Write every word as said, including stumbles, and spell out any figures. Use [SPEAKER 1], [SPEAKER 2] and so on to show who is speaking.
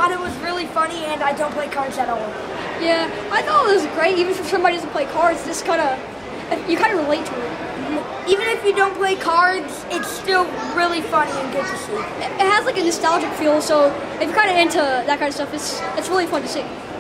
[SPEAKER 1] thought it was really funny, and I don't play cards at all.
[SPEAKER 2] Yeah, I thought it was great, even for somebody who doesn't play cards. Just kind of, you kind of relate to it.
[SPEAKER 1] Mm-hmm. Even if you don't play cards, it's still really funny and good to see.
[SPEAKER 2] It has like a nostalgic feel, so if you're kind of into that kind of stuff, it's it's really fun to see.